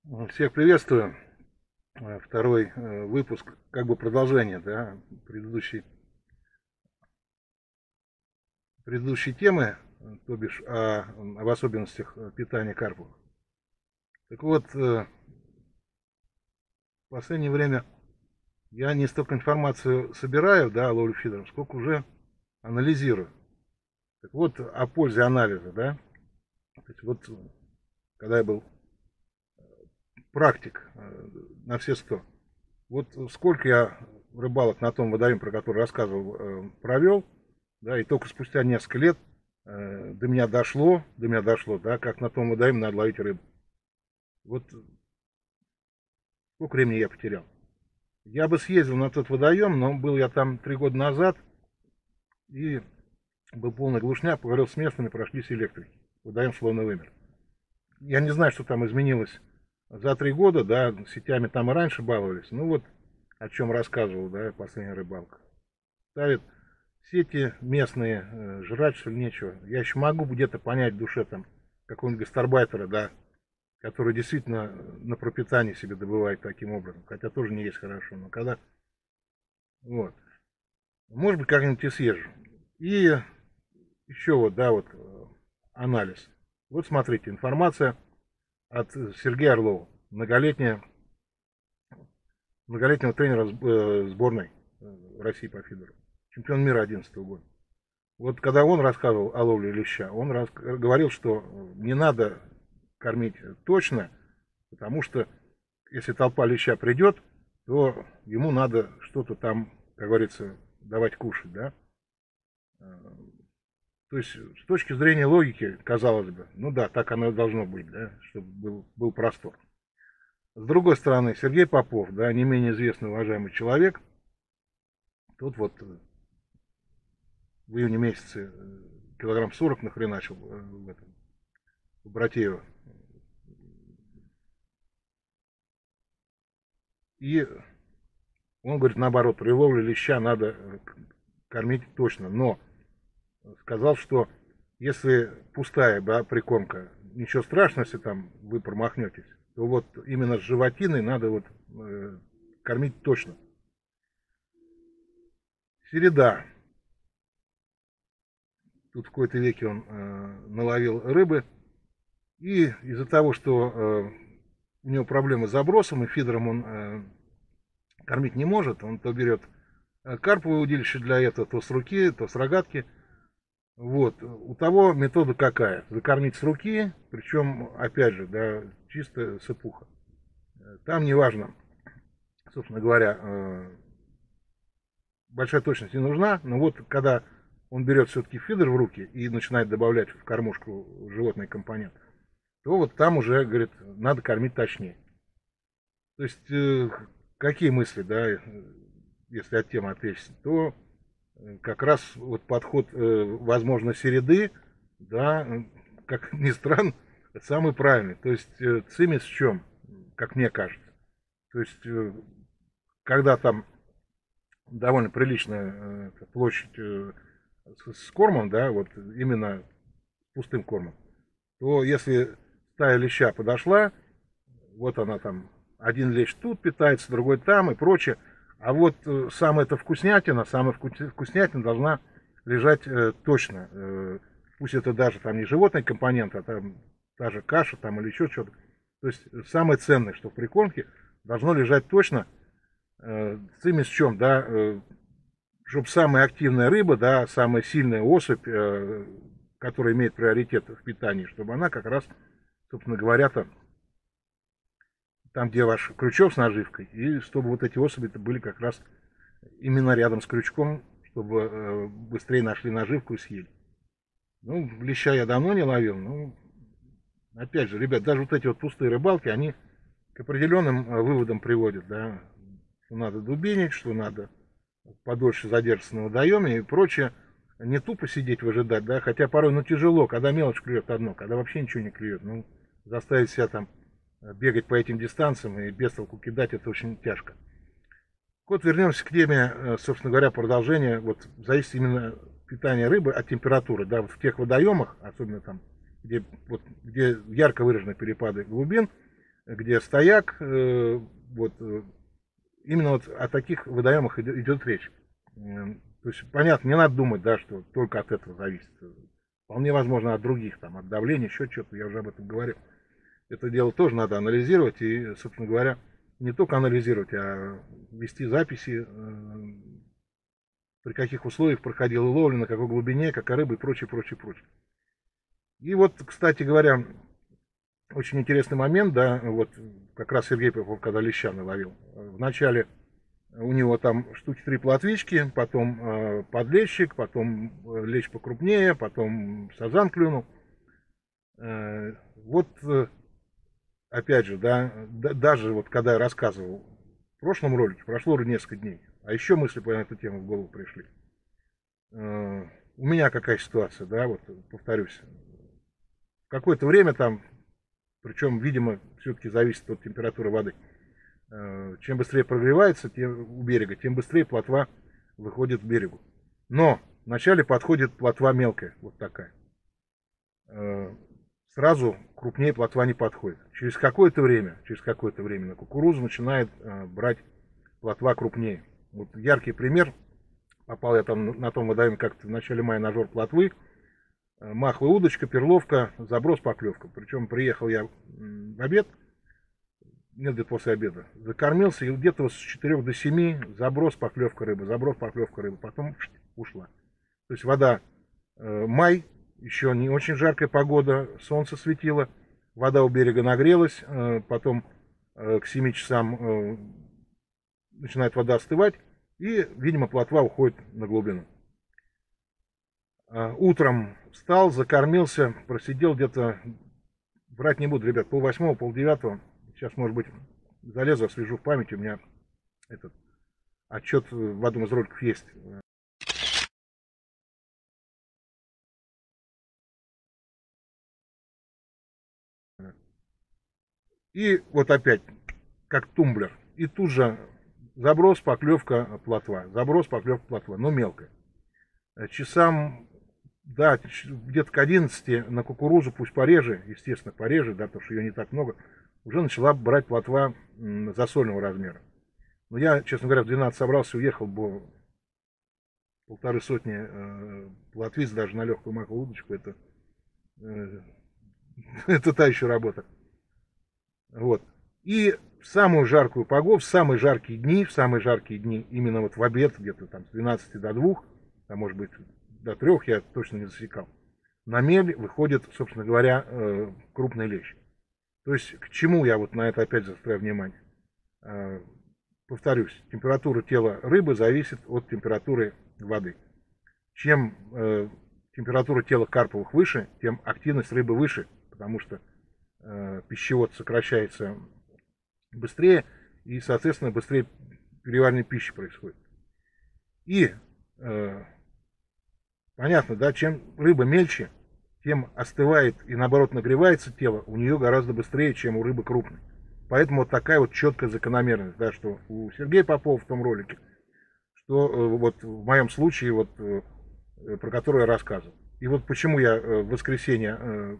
Всех приветствую. Второй выпуск, как бы продолжение, да, предыдущей темы, то бишь об особенностях питания карпов. Так вот, в последнее время я не столько информацию собираю, да, о ловле фидером, сколько уже анализирую. Так вот, о пользе анализа, да. То есть вот, когда я был практик на все 100, вот сколько я рыбалок на том водоеме, про который рассказывал, провел, да, и только спустя несколько лет до меня дошло, да, как на том водоеме надо ловить рыбу. Вот сколько времени я потерял. Я бы съездил на тот водоем, но был я там 3 года назад, и был полный глушняк, поговорил с местными, прошлись электрики. Водоем словно вымер. Я не знаю, что там изменилось за 3 года, да, сетями там и раньше баловались. Ну вот, о чем рассказывал, да, последняя рыбалка. Ставят сети местные, жрать что ли нечего. Я еще могу где-то понять в душе там какого-нибудь гастарбайтера, да, который действительно на пропитание себе добывает таким образом, хотя тоже не есть хорошо, но когда, вот, может быть, как-нибудь и съезжу. И еще вот, да, вот, анализ. Вот смотрите, информация от Сергея Орлова, многолетнего тренера сборной России по фидеру, чемпион мира 2011 года. Вот когда он рассказывал о ловле леща, он говорил, что не надо кормить точно, потому что если толпа леща придет, то ему надо что-то там, как говорится, давать кушать, да. То есть с точки зрения логики, казалось бы, ну да, так оно и должно быть, да, чтобы был простор. С другой стороны, Сергей Попов, да, не менее известный, уважаемый человек, тут вот в июне месяце килограмм 40 нахреначил в Братеево. И он говорит, наоборот, при ловле леща надо кормить точно. Но сказал, что если пустая, да, прикормка, ничего страшного, если там вы промахнетесь, то вот именно с животиной надо вот кормить точно. Середа. Тут в какой-то веке он наловил рыбы. И из-за того, что у него проблемы с забросом, и фидером он кормить не может, он то берет карповое удилище для этого, то с руки, то с рогатки. Вот. У того метода какая? Закормить с руки, причем, опять же, да, чисто сыпуха. Там не важно, собственно говоря, большая точность не нужна, но вот когда он берет все-таки фидер в руки и начинает добавлять в кормушку животный компонент, то вот там уже, говорит, надо кормить точнее. То есть, какие мысли, да, если от темы отвлечься, то как раз вот подход, возможно, середы, да, как ни странно, самый правильный. То есть, цимис в чем, как мне кажется. То есть, когда там довольно приличная площадь с кормом, да, вот именно пустым кормом, то если стая леща подошла, вот она там, один лещ тут питается, другой там и прочее, а вот самая эта вкуснятина, должна лежать точно. Пусть это даже там не животный компонент, а там та же каша там или еще что-то. То есть самое ценное, что в прикормке, должно лежать точно. Цимис в чем, да, чтобы самая активная рыба, да, самая сильная особь, которая имеет приоритет в питании, чтобы она как раз, собственно говоря, там, где ваш крючок с наживкой, и чтобы вот эти особи были как раз именно рядом с крючком, чтобы быстрее нашли наживку и съели. Ну, леща я давно не ловил, но, опять же, ребят, даже вот эти вот пустые рыбалки, они к определенным выводам приводят, да, что надо дубинить, что надо подольше задержаться на водоеме и прочее. Не тупо сидеть выжидать, да, хотя порой, ну, тяжело, когда мелочь клюет одно, когда вообще ничего не клюет, ну, заставить себя там бегать по этим дистанциям и без толку кидать, это очень тяжко. Вот вернемся к теме, собственно говоря, продолжения. Вот зависит именно питание рыбы от температуры. Да, вот в тех водоемах, особенно там, где ярко выражены перепады глубин, где стояк, вот, именно вот о таких водоемах идет речь. То есть, понятно, не надо думать, да, что только от этого зависит. Вполне возможно от других, там, от давления, еще что-то, я уже об этом говорил. Это дело тоже надо анализировать и, собственно говоря, не только анализировать, а вести записи, при каких условиях проходила ловля, на какой глубине, какая рыба и прочее, прочее, прочее. И вот, кстати говоря, очень интересный момент, да, вот как раз Сергей Попов, когда леща наловил, вначале у него там штуки 3 плотвички, потом подлещик, потом лещ покрупнее, потом сазан клюнул. Вот, опять же, да, даже вот когда я рассказывал в прошлом ролике, прошло уже несколько дней, а еще мысли по эту тему в голову пришли. У меня какая ситуация, да, вот повторюсь. Какое-то время там, причем, видимо, все-таки зависит от температуры воды. Чем быстрее прогревается у берега, тем быстрее плотва выходит к берегу. Но вначале подходит плотва мелкая, вот такая. Сразу крупнее плотва не подходит. Через какое-то время на кукурузу начинает брать плотва крупнее. Вот яркий пример. Попал я там на том водоеме как-то в начале мая на жор плотвы. Маховая удочка, перловка, заброс, поклевка. Причем приехал я в обед, нет, где-то после обеда, закормился, и где-то с 4 до 7 заброс, поклевка рыба, заброс, поклевка рыба, потом ушла. То есть вода, май, еще не очень жаркая погода, солнце светило, вода у берега нагрелась, потом к 7 часам начинает вода остывать, и, видимо, плотва уходит на глубину. Утром встал, закормился, просидел где-то, врать не буду, ребят, 7:30, 8:30. Сейчас, может быть, залезу, освежу в памяти. У меня этот отчет в одном из роликов есть. И вот опять, как тумблер. И тут же заброс, поклевка, плотва. Заброс, поклевка, плотва. Но мелкая. Часам, да, где-то к 11 на кукурузу, пусть пореже, естественно, пореже, да, потому что ее не так много, уже начала брать плотва засольного размера. Но я, честно говоря, в 12 собрался, уехал, бы 1,5 сотни плотвиц даже на легкую маховую удочку. Это та еще работа. Вот. И в самую жаркую погоду, в самые жаркие дни, именно вот в обед, где-то там с 12 до 2, а может быть до 3, я точно не засекал, на мель выходит, собственно говоря, крупный лещ. То есть, к чему я вот на это опять заостряю внимание? Повторюсь, температура тела рыбы зависит от температуры воды. Чем температура тела карповых выше, тем активность рыбы выше, потому что пищевод сокращается быстрее, и, соответственно, быстрее переваривание пищи происходит. И понятно, да, чем рыба мельче, тем остывает и, наоборот, нагревается тело у нее гораздо быстрее, чем у рыбы крупной. Поэтому вот такая вот четкая закономерность, да, что у Сергея Попова в том ролике, что вот в моем случае, вот, про который я рассказывал. И вот почему я в воскресенье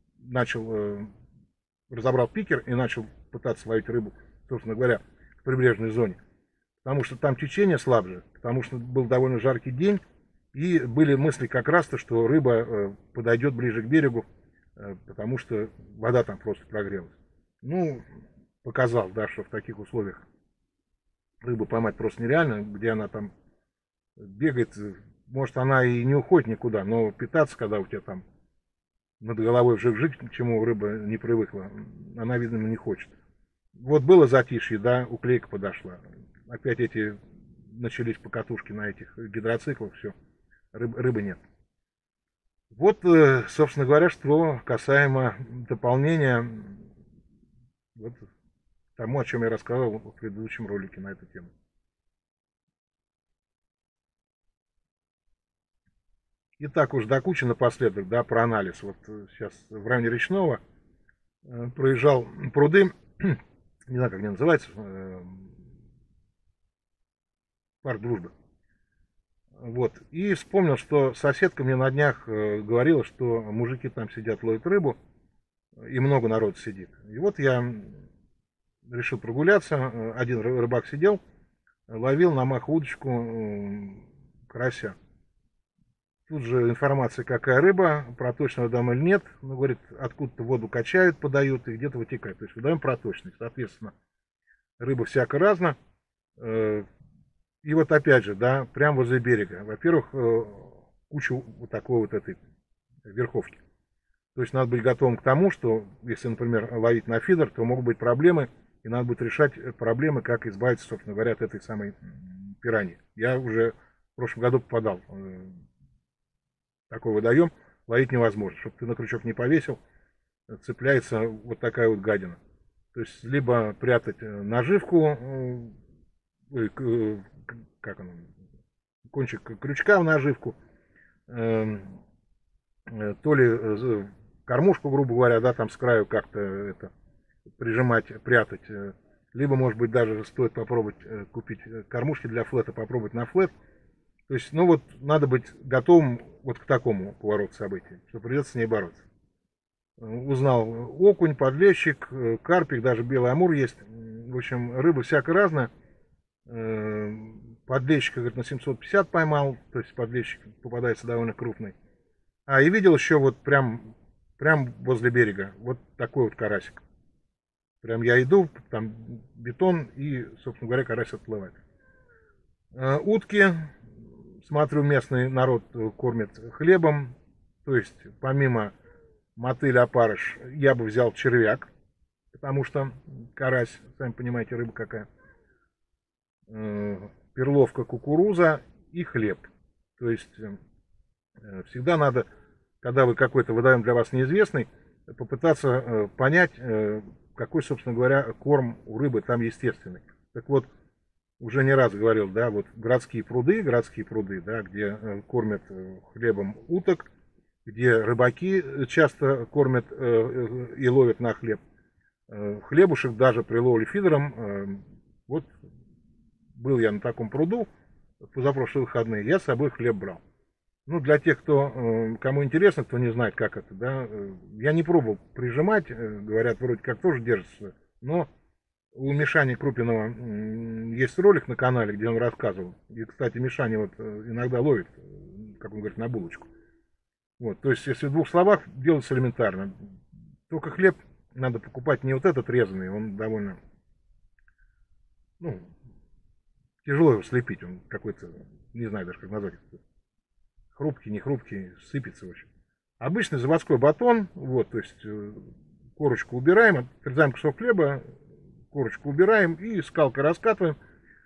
разобрал пикер и начал пытаться ловить рыбу, собственно говоря, в прибрежной зоне. Потому что там течение слабже, потому что был довольно жаркий день, и были мысли как раз-то, что рыба подойдет ближе к берегу, потому что вода там просто прогрелась. Ну, показал, да, что в таких условиях рыбу поймать просто нереально, где она там бегает, может, она и не уходит никуда, но питаться, когда у тебя там над головой вжик-вжик, к чему рыба не привыкла, она, видимо, не хочет. Вот было затишье, да, уклейка подошла. Опять эти начались покатушки на этих гидроциклах, все, рыбы нет. Вот, собственно говоря, что касаемо дополнения вот тому, о чем я рассказывал в предыдущем ролике на эту тему. Итак, уж до кучи напоследок, да, про анализ. Вот сейчас в районе Речного проезжал пруды, не знаю, как они называются, парк Дружбы. Вот. И вспомнил, что соседка мне на днях говорила, что мужики там сидят, ловят рыбу, и много народу сидит. И вот я решил прогуляться. Один рыбак сидел, ловил на махудочку карася. Тут же информация, какая рыба, проточный водоем или нет. Ну, говорит, откуда-то воду качают, подают и где-то вытекает. То есть водоем проточный. Соответственно, рыба всяко разна. И вот опять же, да, прямо возле берега. Во-первых, куча вот такой вот этой верховки. То есть надо быть готовым к тому, что если, например, ловить на фидер, то могут быть проблемы, и надо будет решать проблемы, как избавиться, собственно говоря, от этой самой пираньи. Я уже в прошлом году попадал в такой водоем, ловить невозможно. Чтобы ты на крючок не повесил, цепляется вот такая вот гадина. То есть либо прятать наживку, как оно, кончик крючка в наживку, то ли кормушку, грубо говоря, да, там с краю как-то это прижимать, прятать. Либо, может быть, даже стоит попробовать купить кормушки для флета, попробовать на флет. То есть, ну вот, надо быть готовым вот к такому повороту событий, что придется с ней бороться. Узнал окунь, подлещик, карпик, даже белый амур есть. В общем, рыба всяко разная. Подлещика, говорит, на 750 поймал, то есть подлещик попадается довольно крупный. А, и видел еще вот прям возле берега, вот такой вот карасик. Прям я иду, там бетон, и, собственно говоря, карась отплывает. Утки, смотрю, местный народ кормит хлебом, то есть помимо мотыль, опарыш, я бы взял червяк, потому что карась, сами понимаете, рыба какая. Перловка, кукуруза и хлеб. То есть всегда надо, когда вы какой-то водоем для вас неизвестный, попытаться понять, какой, собственно говоря, корм у рыбы там естественный. Так вот, уже не раз говорил, да, вот городские пруды, да, где кормят хлебом уток, где рыбаки часто кормят и ловят на хлеб. Хлебушек даже при ловле фидером, вот был я на таком пруду в позапрошлые выходные, я с собой хлеб брал. Ну, для тех, кому интересно, кто не знает, как это, да, я не пробовал прижимать, говорят, вроде как тоже держится, но у Мишани Крупинова есть ролик на канале, где он рассказывал. И, кстати, Мишаня вот иногда ловит, как он говорит, на булочку. Вот, то есть, если в двух словах, делается элементарно. Только хлеб надо покупать не вот этот резанный, он довольно, ну, тяжело его слепить, он какой-то, не знаю даже, как назвать это. Хрупкий, не хрупкий, сыпется, в общем. Обычный заводской батон, вот, то есть, корочку убираем, отрезаем кусок хлеба, корочку убираем и скалкой раскатываем.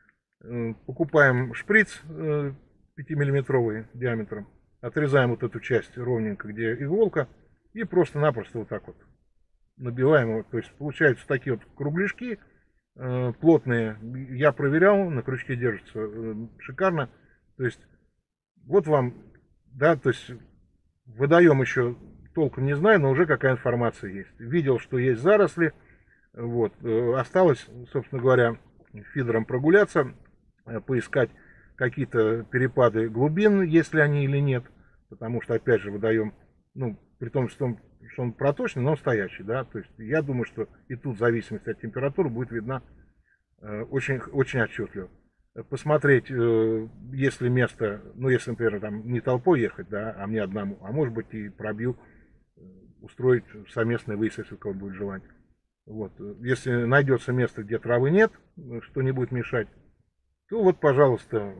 Покупаем шприц 5-миллиметровый диаметром. Отрезаем вот эту часть ровненько, где иголка. И просто-напросто вот так вот набиваем его. То есть получаются такие вот кругляшки плотные. Я проверял, на крючке держится шикарно. То есть вот вам, да, то есть водоем еще толком не знаю, но уже какая информация есть. Видел, что есть заросли. Вот. Осталось, собственно говоря, фидером прогуляться, поискать какие-то перепады глубин, если они или нет. Потому что, опять же, водоем, ну, при том, что он проточный, но он стоячий, да. То есть я думаю, что и тут зависимость от температуры будет видна очень, очень отчетливо. Посмотреть, если место, ну, если, например, там не толпой ехать, да, а мне одному, а может быть и пробью, устроить совместный выезд, если у кого будет желание. Вот. Если найдется место, где травы нет, что не будет мешать, то вот, пожалуйста,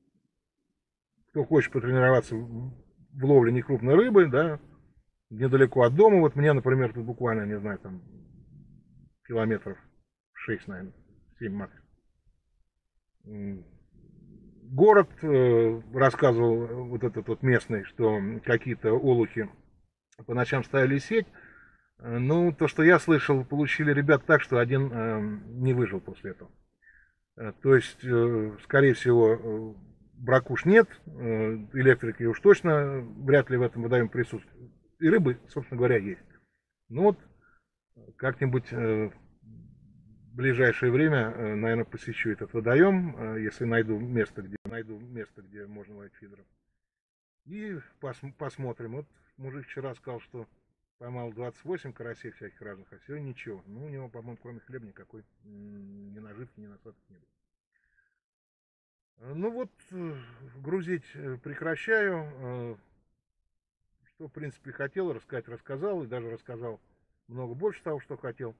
кто хочет потренироваться в ловле некрупной рыбы, да, недалеко от дома, вот мне, например, тут буквально, не знаю, там километров 6, наверное, 7 максимум. Город, рассказывал вот этот вот местный, что какие-то олухи по ночам ставили сеть. Ну, то, что я слышал, получили ребят так, что один не выжил после этого. То есть, скорее всего, бракуш нет, электрики уж точно вряд ли в этом водоеме присутствует. И рыбы, собственно говоря, есть. Ну вот, как-нибудь в ближайшее время, наверное, посещу этот водоем, если найду место, где можно ловить фидером. И посмотрим. Вот мужик вчера сказал, что поймал 28 карасей всяких разных, а сегодня ничего. Ну, у него, по-моему, кроме хлеба никакой ни наживки, ни насадки не было. Ну вот, грузить прекращаю. Что, в принципе, хотел рассказать, рассказал. И даже рассказал много больше того, что хотел.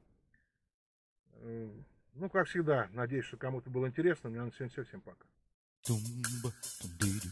Ну, как всегда, надеюсь, что кому-то было интересно. У меня на сегодня все. Всем пока.